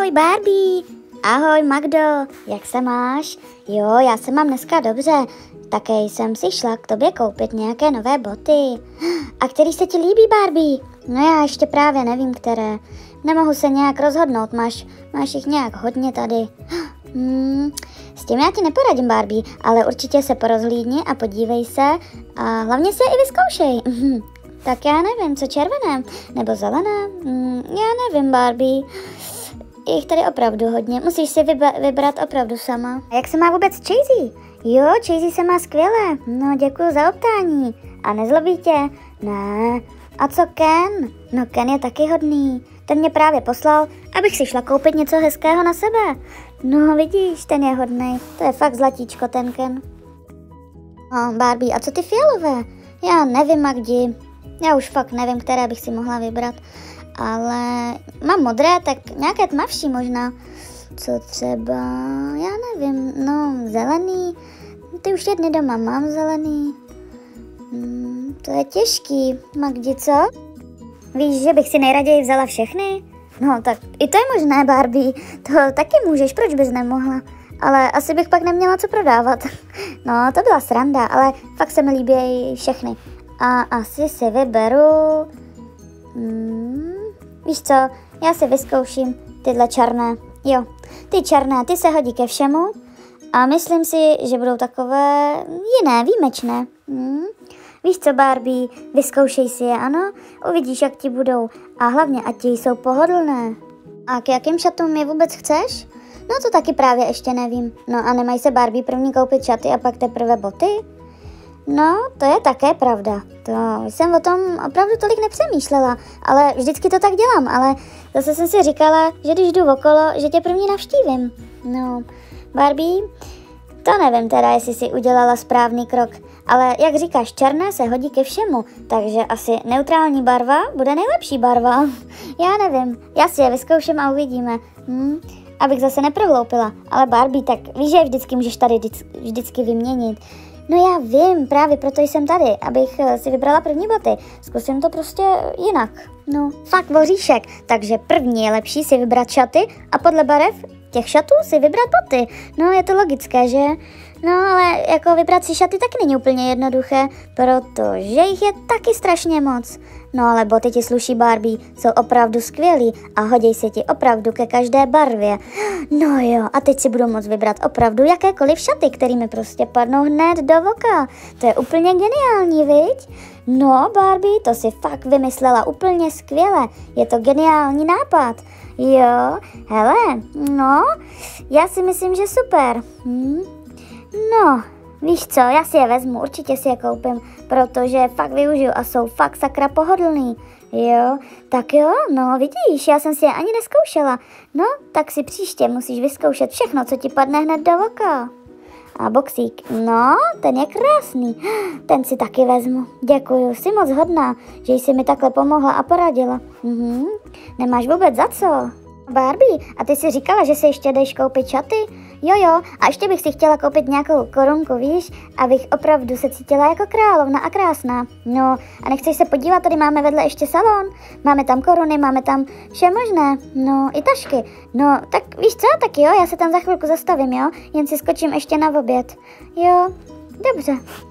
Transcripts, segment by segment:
Ahoj Barbie! Ahoj Magdo, jak se máš? Jo, já se mám dneska dobře. Také jsem si šla k tobě koupit nějaké nové boty. A který se ti líbí, Barbie? No já ještě právě nevím, které. Nemohu se nějak rozhodnout, máš jich nějak hodně tady. S tím já ti neporadím, Barbie, ale určitě se porozhlídni a podívej se a hlavně se i vyzkoušej. Tak já nevím, co červené nebo zelené? Já nevím, Barbie. Je jich tady opravdu hodně, musíš si vybrat opravdu sama. A jak se má vůbec Chasey? Jo, Chasey se má skvěle, no děkuji za optání. A nezlobí tě? Ne. A co Ken? No Ken je taky hodný. Ten mě právě poslal, abych si šla koupit něco hezkého na sebe. No vidíš, ten je hodnej, to je fakt zlatíčko ten Ken. No Barbie, a co ty fialové? Já nevím, Magdi. Já už fakt nevím, které bych si mohla vybrat. Ale mám modré, tak nějaké tmavší možná. Co třeba, já nevím, no zelený. Ty už jedny doma mám zelený. To je těžký, Magdi, co? Víš, že bych si nejraději vzala všechny? No tak i to je možné, Barbie. To taky můžeš, proč bys nemohla? Ale asi bych pak neměla co prodávat. No, to byla sranda, ale fakt se mi líbí všechny. A asi si vyberu... Víš co, já si vyzkouším tyhle černé. Jo, ty černé, ty se hodí ke všemu. A myslím si, že budou takové jiné, výjimečné. Víš co, Barbie, vyzkoušej si je, ano? Uvidíš, jak ti budou. A hlavně, ať ti jsou pohodlné. A k jakým šatům je vůbec chceš? No to taky právě ještě nevím. No a nemají se, Barbie, první koupit šaty a pak teprve boty? No, to je také pravda. To jsem o tom opravdu tolik nepřemýšlela, ale vždycky to tak dělám, ale zase jsem si říkala, že když jdu okolo, že tě první navštívím. No, Barbie, to nevím teda, jestli si udělala správný krok, ale jak říkáš, černé se hodí ke všemu, takže asi neutrální barva bude nejlepší barva. Já nevím, já si je vyzkouším a uvidíme. Abych zase neprohloupila, ale Barbie, tak víš, že vždycky můžeš tady vždycky vyměnit. No já vím, právě proto jsem tady, abych si vybrala první boty. Zkusím to prostě jinak. No, fakt voříšek. Takže první je lepší si vybrat šaty a podle barev těch šatů si vybrat boty. No, je to logické, že? No, ale jako vybrat si šaty taky není úplně jednoduché, protože jich je taky strašně moc. No, ale boty ti sluší, Barbie, jsou opravdu skvělý a hodí se ti opravdu ke každé barvě. No jo, a teď si budu moct vybrat opravdu jakékoliv šaty, kterými prostě padnou hned do voka. To je úplně geniální, viď? No, Barbie, to si fakt vymyslela úplně skvěle. Je to geniální nápad. Jo, hele, no, já si myslím, že super. No, víš co, já si je vezmu, určitě si je koupím, protože fakt využiju a jsou fakt sakra pohodlný. Jo, tak jo, no vidíš, já jsem si je ani neskoušela. No, tak si příště musíš vyzkoušet všechno, co ti padne hned do oka. A boxík, no, ten je krásný, ten si taky vezmu. Děkuju, jsi moc hodná, že jsi mi takhle pomohla a poradila. Nemáš vůbec za co. Barbie, a ty si říkala, že si ještě jdeš koupit šaty? Jo, a ještě bych si chtěla koupit nějakou korunku, víš, abych opravdu se cítila jako královna a krásná. No, a nechceš se podívat, tady máme vedle ještě salon, máme tam koruny, máme tam vše možné, no, i tašky. No, tak víš co, tak jo, já se tam za chvilku zastavím, jo, jen si skočím ještě na oběd. Jo, dobře.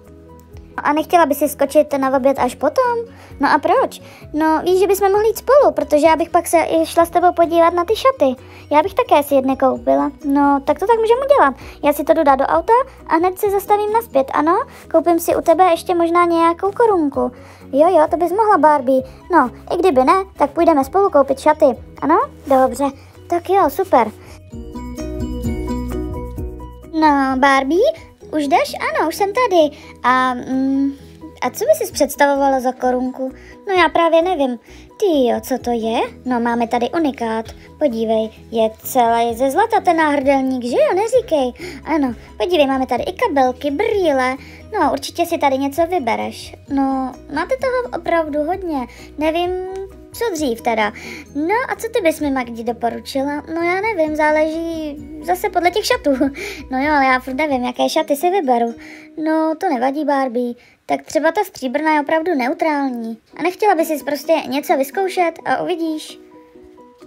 A nechtěla by si skočit na oběd až potom? No a proč? No víš, že bychom mohli jít spolu, protože já bych pak se i šla s tebou podívat na ty šaty. Já bych také si jedny koupila. No tak to tak můžeme udělat. Já si to jdu dát do auta a hned se zastavím nazpět, ano? Koupím si u tebe ještě možná nějakou korunku. Jo, to bys mohla, Barbie. No, i kdyby ne, tak půjdeme spolu koupit šaty. Ano? Dobře. Tak jo, super. No, Barbie? Už jdeš? Ano, už jsem tady. A co by si představovala za korunku? No já právě nevím. Ty jo, co to je? No máme tady unikát. Podívej, je celý ze zlata ten náhrdelník, že jo? Neříkej. Ano, podívej, máme tady i kabelky, brýle. No určitě si tady něco vybereš. No, máte toho opravdu hodně. Nevím, co dřív teda. No a co ty bys mi, Magdi, doporučila? No já nevím, záleží zase podle těch šatů. No jo, ale já furt nevím, jaké šaty si vyberu. No to nevadí, Barbie. Tak třeba ta stříbrná je opravdu neutrální. A nechtěla bys si prostě něco vyzkoušet a uvidíš.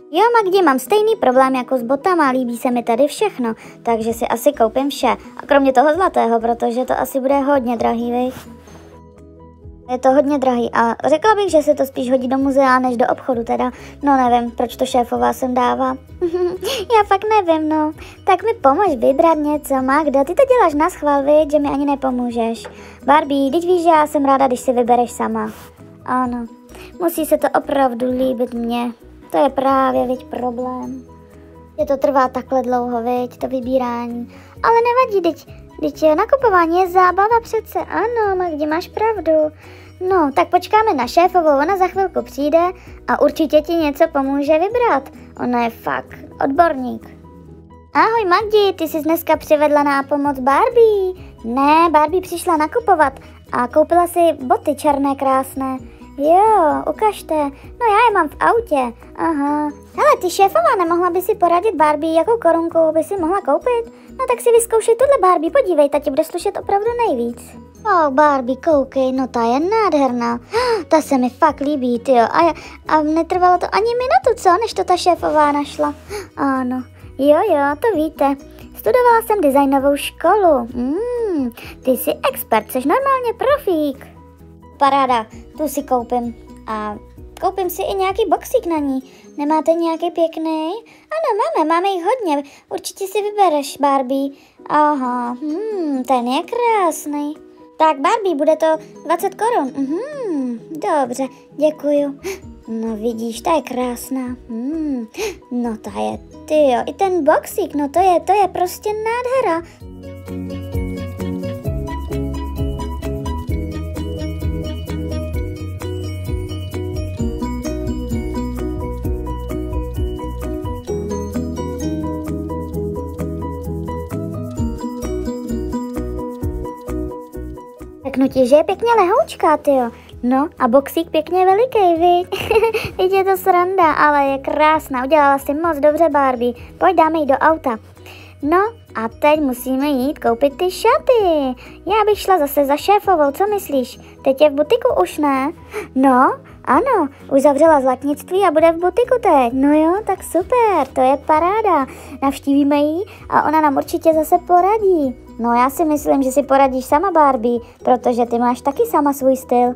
Jo, Magdi, mám stejný problém jako s botama, líbí se mi tady všechno, takže si asi koupím vše. A kromě toho zlatého, protože to asi bude hodně drahý, viď? Je to hodně drahý a řekla bych, že se to spíš hodí do muzea, než do obchodu teda. No nevím, proč to šéfová sem dává. Já fakt nevím, no. Tak mi pomož vybrat něco, Magda, ty to děláš na schvál, viď, že mi ani nepomůžeš. Barbie, teď víš, že já jsem ráda, když si vybereš sama. Ano, musí se to opravdu líbit mně. To je právě, viď, problém. Je to trvá takhle dlouho, viď, to vybírání. Ale nevadí, teď nakupování je zábava přece. Ano, Magdi, máš pravdu. No, tak počkáme na šéfovou, ona za chvilku přijde a určitě ti něco pomůže vybrat. Ona je fakt odborník. Ahoj Magdi, ty jsi dneska přivedla na pomoc Barbie. Ne, Barbie přišla nakupovat a koupila si boty černé krásné. Jo, ukažte. No já je mám v autě. Aha. Hele, ty šéfová, nemohla by si poradit Barbie, jakou korunku by si mohla koupit? No tak si vyzkoušej tuhle Barbie, podívej, ta ti bude slušet opravdu nejvíc. Barbie, koukej, no ta je nádherná. Ta se mi fakt líbí, tyjo. A netrvalo to ani minutu, co, než to ta šéfová našla. Ano, jo, to víte. Studovala jsem designovou školu. Ty jsi expert, jsi normálně profík. Paráda, tu si koupím. A koupím si i nějaký boxík na ní. Nemáte nějaký pěkný? Ano, máme jich hodně. Určitě si vybereš, Barbie. Aha, ten je krásný. Tak, Barbie, bude to 20 korun. Dobře, děkuju. No vidíš, ta je krásná. No ta je, tyjo, i ten boxík, no to je prostě nádhera. Řeknu ti, že je pěkně lehoučká, tyjo. No a boxík pěkně veliký, viď? Teď je to sranda, ale je krásná. Udělala si moc dobře, Barbie. Pojď, dáme ji do auta. No a teď musíme jít koupit ty šaty. Já bych šla zase za šéfovou, co myslíš? Teď je v butiku už, ne? No, ano, už zavřela zlatnictví a bude v butiku teď. No jo, tak super, to je paráda. Navštívíme ji a ona nám určitě zase poradí. No já si myslím, že si poradíš sama, Barbie, protože ty máš taky sama svůj styl.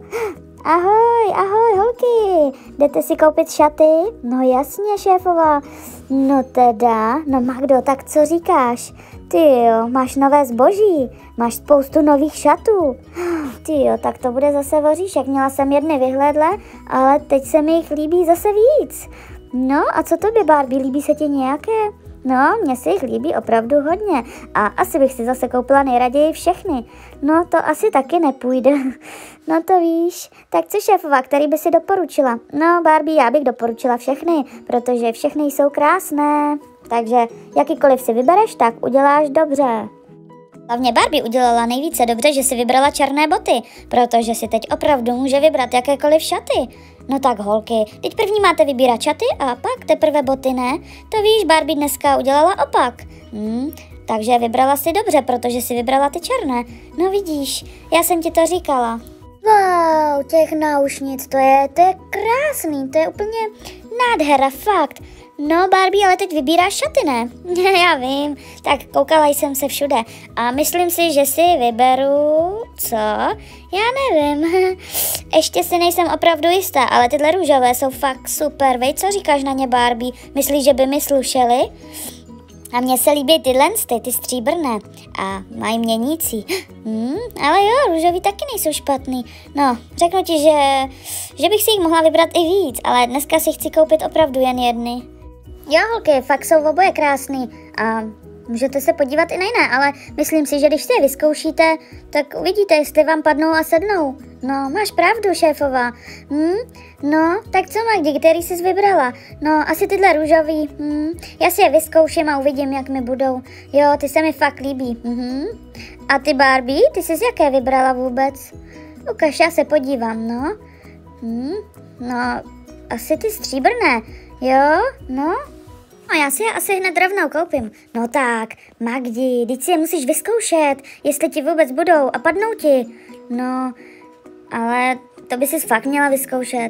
Ahoj, holky, jdete si koupit šaty? No jasně, šéfová. No teda, no Magdo, tak co říkáš? Tyjo, máš nové zboží, máš spoustu nových šatů. Tyjo, tak to bude zase voříšek, měla jsem jedny vyhlédle, ale teď se mi jich líbí zase víc. No a co tobě, Barbie, líbí se ti nějaké? No, mně se jich líbí opravdu hodně a asi bych si zase koupila nejraději všechny. No, to asi taky nepůjde. No to víš. Tak co, šéfova, který by si doporučila? No, Barbie, já bych doporučila všechny, protože všechny jsou krásné. Takže jakýkoliv si vybereš, tak uděláš dobře. Hlavně Barbie udělala nejvíce dobře, že si vybrala černé boty, protože si teď opravdu může vybrat jakékoliv šaty. No tak holky, teď první máte vybírat šaty a pak teprve boty, ne? To víš, Barbie dneska udělala opak. Takže vybrala si dobře, protože si vybrala ty černé. No vidíš, já jsem ti to říkala. Wow, těch náušnic, to je krásný, to je úplně nádhera, fakt. No, Barbie, ale teď vybíráš šaty, ne? Já vím, tak koukala jsem se všude a myslím si, že si vyberu, co? Já nevím, ještě si nejsem opravdu jistá, ale tyhle růžové jsou fakt super, vej, co říkáš na ně, Barbie? Myslíš, že by mi slušely? A mně se líbí ty stříbrné a mají měnící. Ale jo, růžový taky nejsou špatný. No, řeknu ti, že bych si jich mohla vybrat i víc, ale dneska si chci koupit opravdu jen jedny. Jo, holky, fakt jsou oboje krásný a můžete se podívat i na jiné, ale myslím si, že když si je vyzkoušíte, tak uvidíte, jestli vám padnou a sednou. No, máš pravdu, šéfová. No, tak co, Magdi, který jsi vybrala? No, asi tyhle růžový. Já si je vyzkouším a uvidím, jak mi budou. Jo, ty se mi fakt líbí. A ty, Barbie, ty jsi z jaké vybrala vůbec? Ukaž, já se podívám, no. No, asi ty stříbrné. Jo, no. No, já si je asi hned rovnou koupím. No tak, Magdi, teď si je musíš vyzkoušet, jestli ti vůbec budou a padnou ti. No, ale to by si fakt měla vyzkoušet.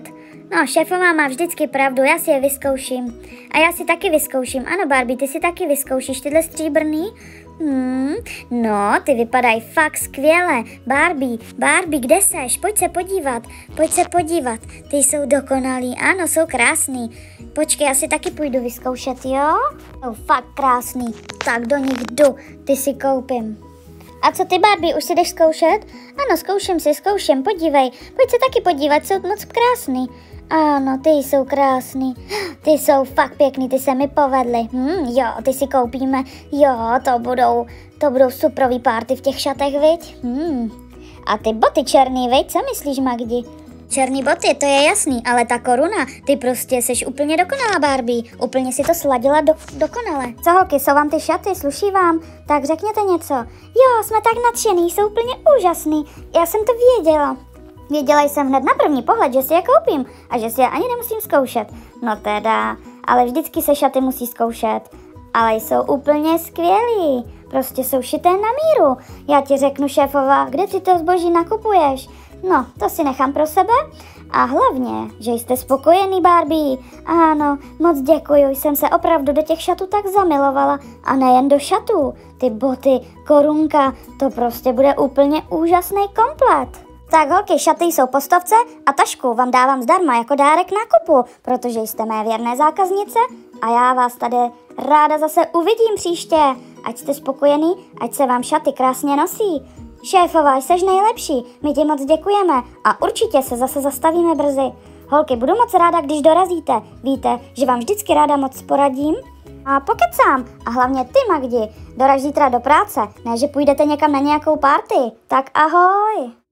No, šéfová má vždycky pravdu, já si je vyzkouším. A já si taky vyzkouším. Ano, Barbie, ty si taky vyzkoušíš tyhle stříbrný? No, ty vypadají fakt skvěle. Barbie, kde seš? Pojď se podívat. Ty jsou dokonalý, ano, jsou krásný. Počkej, já si taky půjdu vyzkoušet, jo? Jsou fakt krásný. Tak do nich jdu, ty si koupím. A co ty, Barbie, už si jdeš zkoušet? Ano, zkouším, podívej. Pojď se taky podívat, jsou moc krásný. Ano, ty jsou krásný. Ty jsou fakt pěkný, ty se mi povedly. Jo, ty si koupíme. Jo, to budou suprový party v těch šatech, viď? A ty boty černý, viď? Co myslíš, Magdi? Černý boty, to je jasný, ale ta koruna, ty prostě seš úplně dokonalá, Barbie. Úplně si to sladila dokonale. Co, holky, jsou vám ty šaty, sluší vám? Tak řekněte něco. Jo, jsme tak nadšený, jsou úplně úžasný. Já jsem to věděla. Věděla jsem hned na první pohled, že si je koupím a že si je ani nemusím zkoušet. No teda, ale vždycky se šaty musí zkoušet. Ale jsou úplně skvělý. Prostě jsou šité na míru. Já ti řeknu, šéfova, kde si to zboží nakupuješ? No, to si nechám pro sebe. A hlavně, že jste spokojený, Barbie. Ano, moc děkuju, jsem se opravdu do těch šatů tak zamilovala. A nejen do šatů. Ty boty, korunka, to prostě bude úplně úžasný komplet. Tak holky, šaty jsou po 100 a tašku vám dávám zdarma jako dárek nákupu, protože jste mé věrné zákaznice a já vás tady ráda zase uvidím příště. Ať jste spokojený, ať se vám šaty krásně nosí. Šéfova, jsi nejlepší, my ti moc děkujeme a určitě se zase zastavíme brzy. Holky, budu moc ráda, když dorazíte. Víte, že vám vždycky ráda moc poradím. A pokecám. A hlavně ty, Magdi, doraž zítra do práce, ne že půjdete někam na nějakou party. Tak ahoj.